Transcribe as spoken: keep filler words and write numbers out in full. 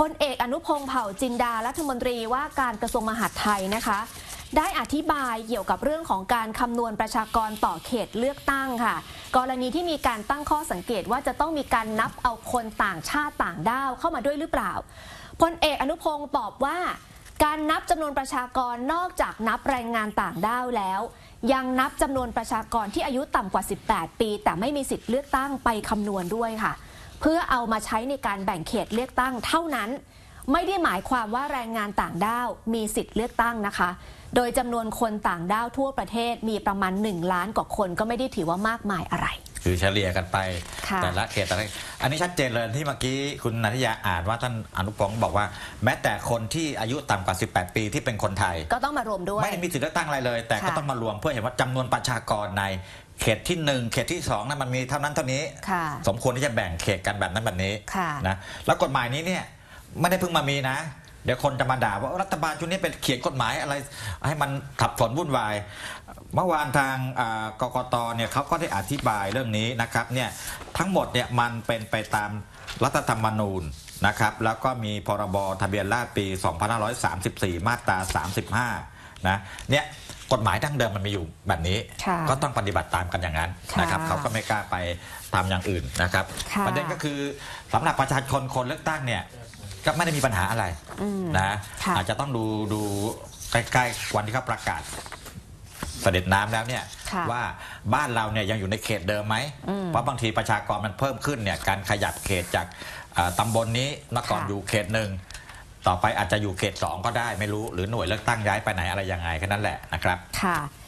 ลเอกอนุพงษ์เผ่าจินดารัฐมนตรีว่าการกระทรวงมหาดไทยนะคะได้อธิบายเกี่ยวกับเรื่องของการคำนวณประชากรต่อเขตเลือกตั้งค่ะกรณีที่มีการตั้งข้อสังเกตว่าจะต้องมีการนับเอาคนต่างชาติต่างด้าวเข้ามาด้วยหรือเปล่าพลเอกอนุพงษ์ตอบว่าการนับจำนวนประชากรนอกจากนับแรงงานต่างด้าวแล้วยังนับจำนวนประชากรที่อายุต่ำกว่าสิบแปดปีแต่ไม่มีสิทธิ์เลือกตั้งไปคำนวณด้วยค่ะเพื่อเอามาใช้ในการแบ่งเขตเลือกตั้งเท่านั้นไม่ได้หมายความว่าแรงงานต่างด้าวมีสิทธิ์เลือกตั้งนะคะโดยจำนวนคนต่างด้าวทั่วประเทศมีประมาณหนึ่งล้านกว่าคนก็ไม่ได้ถือว่ามากมายอะไรคือเฉลี่ยกันไปแต่ละเขตแต่ละอันนี้ชัดเจนเลยที่เมื่อกี้คุณนันทิยาอ่านว่าท่านอนุพงษ์บอกว่าแม้แต่คนที่อายุต่ำกว่าสิบแปดปีที่เป็นคนไทยก็ต้องมารวมด้วยไม่ได้มีสิทธิ์เลือกตั้งอะไรเลยแต่ก็ต้องมารวมเพื่อเห็นว่าจำนวนประชากรในเขตที่หนึ่งเขตที่สองนั้นมันมีเท่านั้นเท่านี้สมควรที่จะแบ่งเขตกันแบบนั้นแบบนี้นะแล้วกฎหมายนี้เนี่ยไม่ได้เพิ่งมามีนะเดี๋ยวคนจะมาด่าว่ารัฐบาลชุดนี้เป็นเขียนกฎหมายอะไรให้มันขับสนวุ่นวายเมื่อวานทางกกตเนี่ยเขาก็ได้อธิบายเรื่องนี้นะครับเนี่ยทั้งหมดเนี่ยมันเป็นไปตามรัฐธรรมนูญนะครับแล้วก็มีพรบทะเบียนราษฎร์ปีสองพันห้าร้อยสามสิบสี่มาตราสามสิบห้านะเนี่ยกฎหมายดั้งเดิมมันมีอยู่แบบนี้ก็ต้องปฏิบัติตามกันอย่างนั้นนะครับเขาก็ไม่กล้าไปทำอย่างอื่นนะครับประเด็นก็คือสำหรับประชาชนคนเลือกตั้งเนี่ยก็ไม่ได้มีปัญหาอะไรนะอาจจะต้องดูดูใกล้ๆวันที่เขาประกาศเสด็จน้ำแล้วเนี่ยว่าบ้านเราเนี่ยยังอยู่ในเขตเดิมไหมเพราะบางทีประชากรมันเพิ่มขึ้นเนี่ยการขยับเขตจากตำบลนี้เมื่อก่อนอยู่เขตหนึ่งต่อไปอาจจะอยู่เขตสองก็ได้ไม่รู้หรือหน่วยเลือกตั้งย้ายไปไหนอะไรยังไงแค่นั้นแหละนะครับ